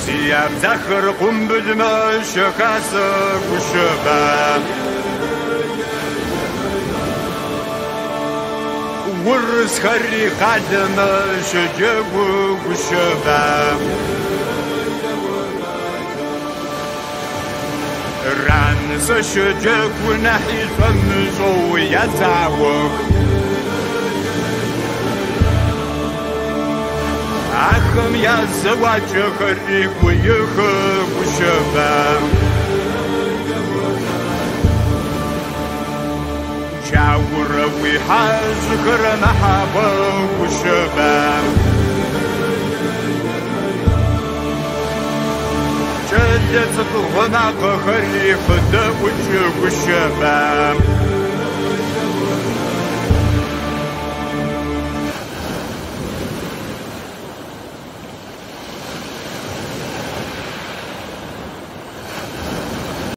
سياب زخر قنبل ما شكاسك وشباب ورس خري قدم شجب وشباب رانس شجب ونحي فمزو يزعوك أخم يا زواج خريق ويخب وشباب شاور ويحاز خرم حابا وشباب جلت الغناق خريق دا وجه وشباب